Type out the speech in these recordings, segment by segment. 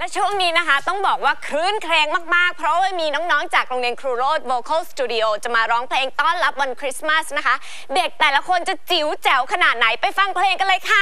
ช่วงนี้นะคะต้องบอกว่าคลื้นเครงมากๆเพราะว่ามีน้องๆจากโรงเรียนครูโรด Vocal Studio จะมาร้องเพลงต้อนรับวันคริสต์มาสนะคะเด็กแต่ละคนจะจิ๋วแจ๋วขนาดไหนไปฟังเพลงกันเลยค่ะ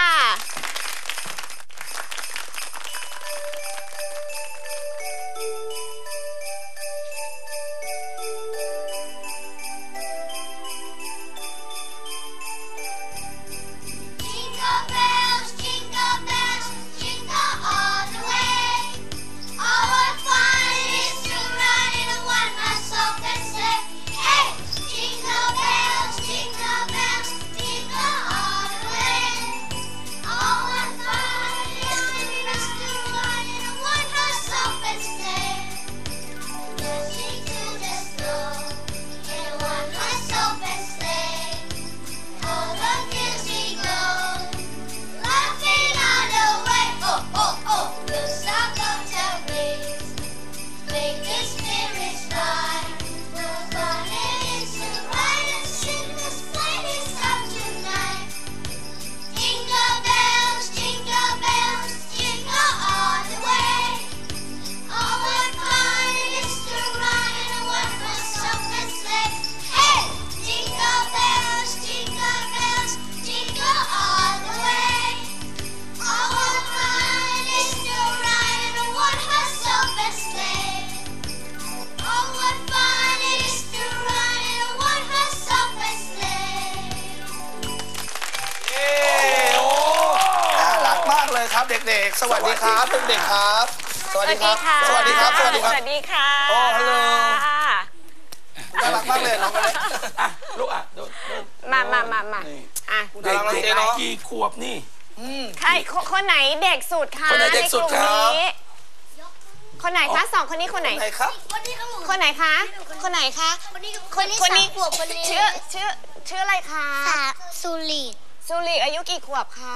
เด็กๆสวัสดีครับเด็กๆครับสวัสดีครับสวัสดีครับสวัสดีครับสวัสดีค่ะโอ้ฮัลโหลน่ารักมากเลยน้องกันเลยลูกมาเด็กกี่ขวบนี่ใครคนไหนเด็กสุดคะคนไหนเด็กสุดครับคนไหนคะสองคนนี้คนไหนครับคนไหนคะคนไหนคะคนนี้ขวบคนนี้ชื่ออะไรคะสุริอายุกี่ขวบคะ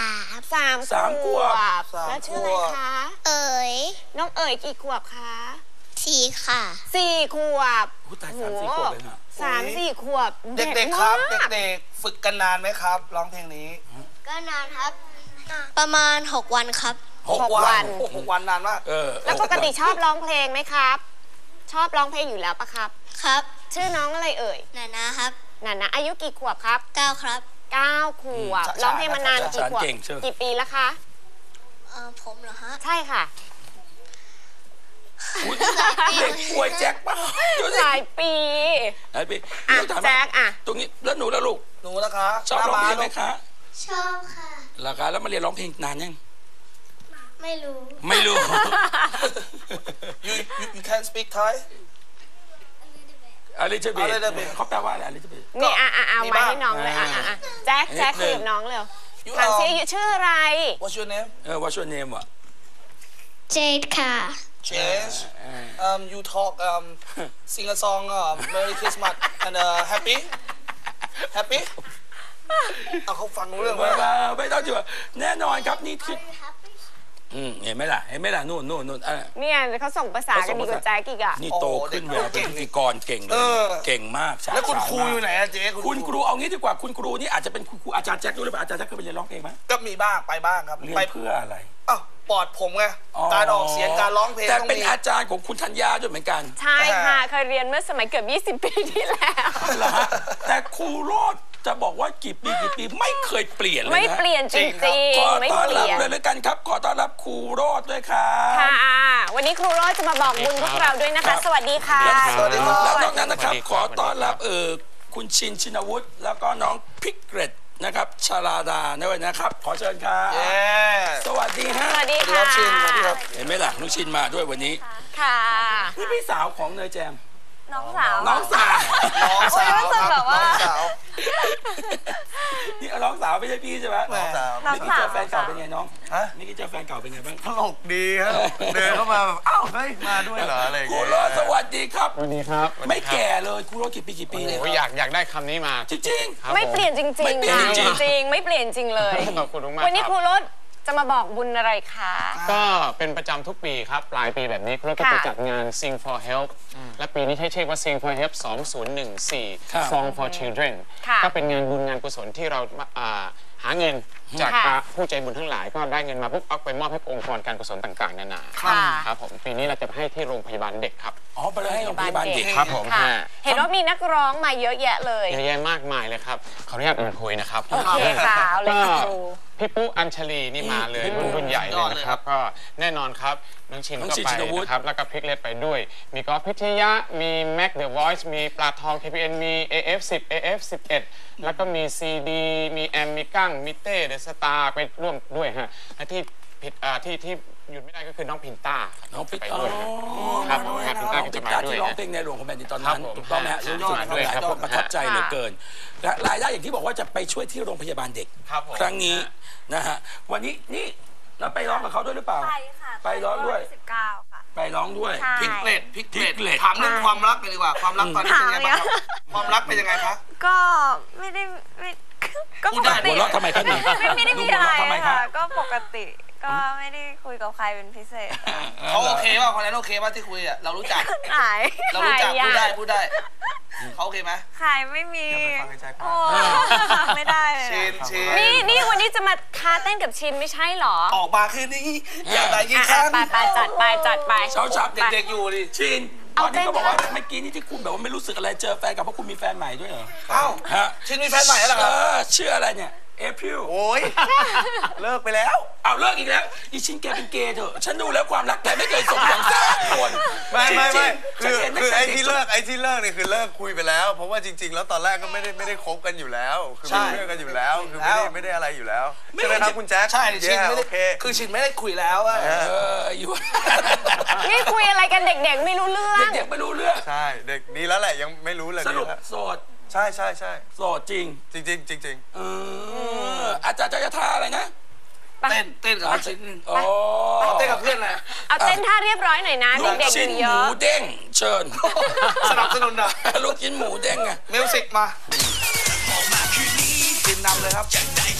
3 ขวบแล้วชื่ออะไรคะเอ๋ยน้องเอ๋ยกี่ขวบคะ 4 ค่ะ 4 ขวบตาย3-4 ขวบเลยนะ 3-4 ขวบเด็กๆครับเด็กๆฝึกกันนานไหมครับร้องเพลงนี้ก็นานครับประมาณ6 วันครับ 6 วันนานมากแล้วปกติชอบร้องเพลงไหมครับชอบร้องเพลงอยู่แล้วปะครับครับชื่อน้องอะไรเอ่ยนานะครับนาอายุกี่ขวบครับ 9 ครับ 9 ขวบร้องเพลงมานานกี่ขวบกี่ปีแล้วคะผมเหรอฮะใช่ค่ะเด็กป่วยแจ็คป่ะหลายปีแจ็คตรงนี้แล้วหนูแล้วลูกหนูแล้วคะชอบร้องเพลงไหมคะชอบค่ะแล้วคะแล้วมาเรียนร้องเพลงนานยังไม่รู้ you can speak Thai อะไรจะเป็นเขาแปลว่าอะไรอะไรจะเป็นนี่เอามาให้น้องเลยแจ็คคุยกับน้องเร็วถามชื่ออะไร What's your name What's your name วะ Jade ค่ะ Jade you talk sing a song Merry Christmas and happy เขาฟังรู้เรื่องไหมไม่ต้องจุดแน่นอนครับนี่คือเห็นไหมล่ะนู่นเนี่ยเขาส่งภาษากันดีกว่าแจ๊กอีกอ่ะนี่โตขึ้นเวลาเป็นพิธีกรเก่งเลยเก่งมากแล้วคุณครูอยู่ไหนอะเจ๊คุณครูเอางี้ดีกว่าคุณครูนี่อาจจะเป็นครูอาจารย์แจ็คด้วยหรือเปล่าอาจารย์แจ็คเคยไปเรียนร้องเพลงไหมก็มีบ้างไปบ้างครับไปเพื่ออะไรปอดผมไงการออกเสียงการร้องเพลงแต่เป็นอาจารย์ของคุณธัญญาด้วยเหมือนกันใช่ค่ะเคยเรียนเมื่อสมัยเกือบ20 ปีที่แล้วแต่ครูโรดจะบอกว่ากี่ปีไม่เคยเปลี่ยนเลยนะไม่เปลี่ยนจริงขอต้อนรับเลยแล้วกันครับขอต้อนรับครูโรดด้วยครับค่ะวันนี้ครูโรดจะมาบอกบุญพวกเราด้วยนะคะสวัสดีค่ะสวัสดีครับแล้วนอกนั้นนะครับขอต้อนรับคุณชินวุฒิแล้วก็น้องพิกเกรตนะครับชลาดาด้วยนะครับขอเชิญครับสวัสดีฮะสวัสดีค่ะเห็นไหมล่ะน้องชินมาด้วยวันนี้ค่ะนี่พี่สาวของเนยแจมน้องสาวแบบว่านี่น้องสาวไม่ใช่พี่ใช่ไหมน้องสาวนี่เจอแฟนเก่าเป็นไงน้องนี่เจอแฟนเก่าเป็นไงบ้างตลกดีครับเดินเข้ามาแบบอ้าวเฮ้ยมาด้วยเหรออะไรครูโรจน์สวัสดีครับสวัสดีครับไม่แก่เลยครูโรจน์กี่ปีเนี่ยอยากได้คำนี้มาจริงไม่เปลี่ยนจริงไม่เปลี่ยนจริงเลยขอบคุณมากวันนี้ครูโรจน์จะมาบอกบุญอะไรคะก็เป็นประจำทุกปีครับปลายปีแบบนี้เราก็จะจัดงาน Sing for Help และปีนี้ใช้ชื่อว่า Sing for Help 2014 Song for Children ก็เป็นงานบุญงานกุศลที่เราหาเงินจากผู้ใจบุญทั้งหลายก็ได้เงินมาปุ๊บเอาไปมอบให้องค์กรการกุศลต่างๆนานาครับผมปีนี้เราจะให้ที่โรงพยาบาลเด็กครับอ๋อไปเลยให้โรงพยาบาลเด็กครับผมเห็นว่ามีนักร้องมาเยอะแยะเลยเยอะแยะมากมายเลยครับขออนุญาตคุยนะครับโอเคค่ะเอาเลยค่ะครูพี่ปุ๊อัญชลีนี่มาเลยรุ่นใหญ่เลยนะครับก็แน่นอนครับน้องชินก็ไปนะครับแล้วก็พริกเล็ดไปด้วยมีกอล์ฟพิทยะมีแม็กเดอะวอยซ์มีปลาทอง KPN มี AF10 AF11 แล้วก็มี CD มีแอมมีกั้งมีเต้เดอะสตาร์ไปร่วมด้วยฮะและที่หยุดไม่ได้ก็คือน้องพินต้าน้องพินต้าครับพินต้าก็จะมาด้วยที่ร้องเพลงในหลวงของแผ่นดินตอนนั้นถูกต้องไหมฮะรู้สึกหลายคนประทับใจเหลือเกินและรายได้อย่างที่บอกว่าจะไปช่วยที่โรงพยาบาลเด็กครั้งนี้นะฮะวันนี้นี่แล้วไปร้องกับเขาด้วยหรือเปล่าไปค่ะไปร้องด้วย 19ค่ะไปร้องด้วยพริกเล็ดถามเรื่องความรักเลยดีกว่าความรักตอนนี้เป็นยังไงบ้างความรักเป็นยังไงคะก็ไม่ได้ก็ปกติหัวเราะทำไมครับไม่ได้มีอะไรค่ะก็ปกติก็ไม่ได้คุยกับใครเป็นพิเศษเขาโอเคป่ะคนนั้นโอเคป่ะที่คุยอ่ะเรารู้จักเรารู้จักพูดได้เขาโอเคไหมใครไม่มีไม่ได้เลยนี่วันนี้จะมาท้าเต้นกับชินไม่ใช่หรอออกมาคืนนี้อยากได้กี่ครั้งไปจัดไปเช้าเด็กๆอยู่ดิชินตอนนี้ก็บอกว่าเมื่อกี้นี่ที่คุณแบบว่าไม่รู้สึกอะไรเจอแฟนกับเพราะคุณมีแฟนใหม่ด้วยเหรออ้าวชินมีแฟนใหม่แล้วเหรอชื่ออะไรเนี่ยเอพิลโอ้ยเลิกไปแล้วเอาเลิกอีกแล้วอีชินแกเป็นเกย์เถอะฉันดูแล้วความรักแกไม่เคยสมหวังสักคนไม่คือไอ้ที่เลิกนี่คือเลิกคุยไปแล้วเพราะว่าจริงๆแล้วตอนแรกก็ไม่ได้คบกันอยู่แล้วคือเป็นเพื่อนกันอยู่แล้วคือไม่ได้อะไรอยู่แล้วใช่ไหมครับคุณแจ๊คใช่ชินไม่ได้คือชินไม่ได้คุยแล้วอยู่นี่คุยอะไรกันเด็กๆไม่รู้เรื่องเด็กไม่รู้เรื่องใช่เด็กนี้แล้วแหละยังไม่รู้เลยสรุปโสดใช่โสดจริงอาจารย์จะท่าอะไรนะเต้นกับชินเต้นกับเพื่อนอะไรเอาเต้นท่าเรียบร้อยหน่อยนะเด็กๆอยู่เยอะหมูเด้งเชิญสนับสนุนนะลูกชิ้นหมูเด้งไงมิวสิกมากินนำเลยครับ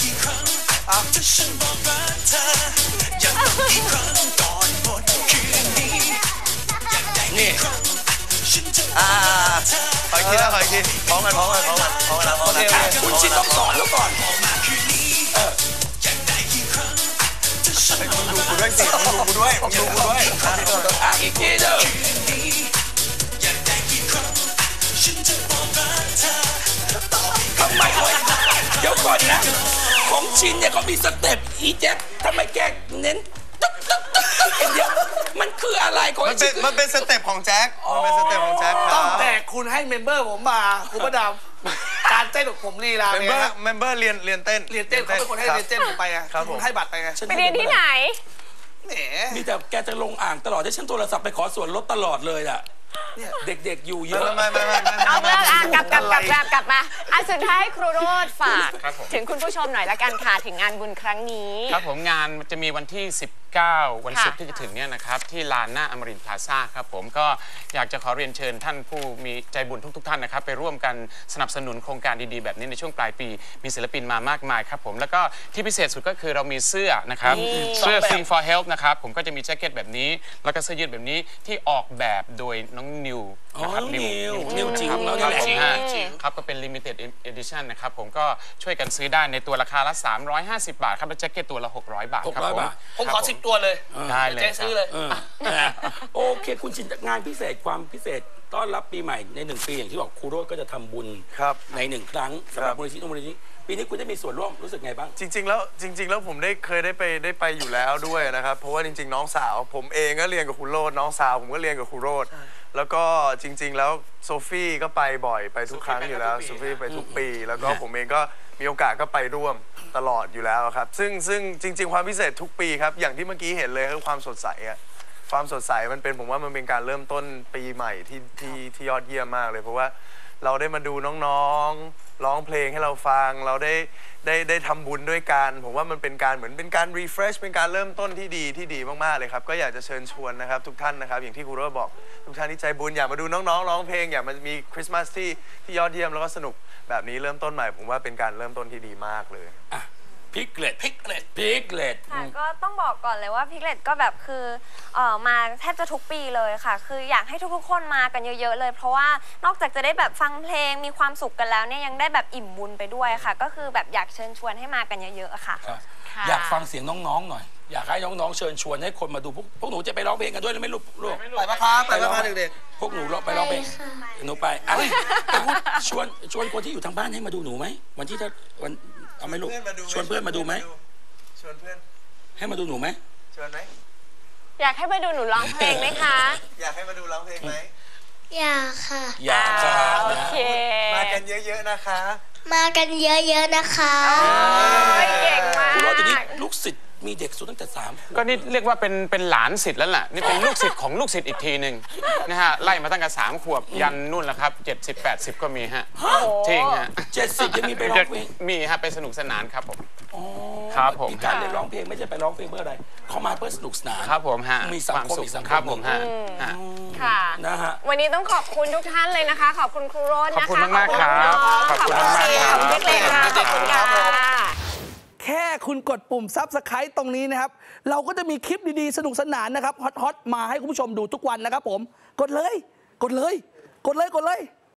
นี่ขออีกทีพร้อมกันคุณชินต้องสอนแล้วก่อนมึงดูกูด้วยสิมึงดูกูด้วยอีกทีเด้อทำไมเดี๋ยวก่อนนะของชินเนี่ยเขามีสเต็ปอีแจ็คทำไมแกเน้นเดี๋ยวมันคืออะไรของมันเป็นสเต็ปของแจ็คตั้งแต่คุณให้เมมเบอร์ผมมาคุณประดามการเต้นของผมลีลาเมมเบอร์เรียนเต้นเขาเป็นคนให้เรียนเต้นผมไปไงคุณให้บัตรไปไงไปเรียนที่ไหนมีแต่แกจะลงอ่างตลอดที่ฉันโทรศัพท์ไปขอส่วนลดตลอดเลยอ่ะเด็กๆอยู่เยอะไม่เอาเรื่องกลับมาสุดท้ายครูโรจน์ฝากถึงคุณผู้ชมหน่อยละกันค่ะถึงงานบุญครั้งนี้ครับผมงานจะมีวันที่19วันศุกร์ที่จะถึงเนี่ยนะครับที่ลานหน้าอมรินทร์พลาซ่าครับผมก็อยากจะขอเรียนเชิญท่านผู้มีใจบุญทุกท่านนะครับไปร่วมกันสนับสนุนโครงการดีๆแบบนี้ในช่วงปลายปีมีศิลปินมามากมายครับผมแล้วก็ที่พิเศษสุดก็คือเรามีเสื้อนะครับเสื้อ Sing for Help นะครับผมก็จะมีแจ็คเก็ตแบบนี้แล้วก็เสื้อยืดแบบนี้ที่ออกแบบโดยน้องนิวนะครับนิวจริงแล้วนี่แหละครับก็เป็น limited edition นะครับผมก็ช่วยกันซื้อได้ในตัวราคาละ350 บาทครับและแจ็คเก็ตตัวละ600 บาทครับผมขอ10 ตัวเลยได้เลยซื้อเลยโอเคคุณชินงานพิเศษความพิเศษต้อนรับปีใหม่ใน1 ปีอย่างที่บอกครูโรจน์ก็จะทำบุญใน1 ครั้งสำหรับมูลนิธิปีนี้คุณได้มีส่วนร่วมรู้สึกไงบ้างจริงๆแล้วผมเคยได้ไปอยู่แล้วด้วยนะครับเพราะว่าจริงๆน้องสาวผมเองก็เรียนกับครูโรจน์น้องสาวผมก็เรียนกับครูโรจน์แล้วก็จริงๆแล้วโซฟี่ก็ไปบ่อยไปทุกครั้งอยู่แล้วโซฟี่ไปทุกปีแล้วก็ผมเองก็มีโอกาสก็ไปร่วมตลอดอยู่แล้วครับซึ่งจริงๆความพิเศษทุกปีครับอย่างที่เมื่อกี้เห็นเลยคือความสดใสมันเป็นผมว่ามันเป็นการเริ่มต้นปีใหม่ที่ยอดเยี่ยมมากเลยเพราะว่าเราได้มาดูน้องๆร้องเพลงให้เราฟังเราได้ทำบุญด้วยกันผมว่ามันเป็นการเหมือนเป็นการ refresh เป็นการเริ่มต้นที่ดีมากๆเลยครับก็อยากจะเชิญชวนนะครับทุกท่านนะครับอย่างที่ครูโรจน์บอกทุกท่านที่ใจบุญอยากมาดูน้องๆร้องเพลงอยากมามีคริสต์มาสที่ยอดเยี่ยมแล้วก็สนุกแบบนี้เริ่มต้นใหม่ผมว่าเป็นการเริ่มต้นที่ดีมากเลยพิกเลตค่ะก็ต้องบอกก่อนเลยว่าพิกเลตก็แบบคือมาแทบจะทุกปีเลยค่ะคืออยากให้ทุกๆคนมากันเยอะๆเลยเพราะว่านอกจากจะได้แบบฟังเพลงมีความสุขกันแล้วเนี่ยยังได้แบบอิ่มบุญไปด้วยค่ะก็คือแบบอยากเชิญชวนให้มากันเยอะๆค่ะอยากฟังเสียงน้องๆหน่อยอยากให้น้องๆเชิญชวนให้คนมาดูพวกหนูจะไปร้องเพลงกันด้วยหรือไม่ลูกไปปะครับไปปะครับเด็กพวกหนูไปร้องเพลงหนูไปชวนคนที่อยู่ทางบ้านให้มาดูหนูไหมวันที่วันเอาไหมลูกชวนเพื่อนมาดูไหมชวนเพื่อนให้มาดูหนูไหมชวนไหมอยากให้มาดูหนูร้องเพลงไหมคะอยากให้มาดูร้องเพลงไหมอยากค่ะอยากค่ะโอเคมากันเยอะๆนะคะมากันเยอะๆนะคะเก่งมากคุณว่าตอนนี้ลูกศิษย์มีเด็กสุดตั้งแต่3 ขวบก็นี่เรียกว่าเป็นหลานศิษย์แล้วล่ะนี่เป็นลูกศิษย์ของลูกศิษย์อีกทีหนึ่งนะฮะไล่มาตั้งแต่3 ขวบยันนู่นแล้วครับ70-80 ก็มีฮะจริงฮะ 70ยังมีไปร้องเพลงมีฮะไปสนุกสนานครับผมครับผมการเรียนร้องเพลงไม่ใช่ไปร้องเพลงเพื่ออะไรเขามาเพื่อสนุกสนานครับผมฮะมีสังคมอีกสังคมครับผมฮะค่ะนะฮะวันนี้ต้องขอบคุณทุกท่านเลยนะคะขอบคุณครูโรจน์นะคะขอบคุณมากๆครับขอบคุณมากๆครับเล็กๆค่ะขอบคุณค่ะแค่คุณกดปุ่ม Subscribe ตรงนี้นะครับเราก็จะมีคลิปดีๆสนุกสนานนะครับฮอตๆมาให้คุณผู้ชมดูทุกวันนะครับผมกดเลย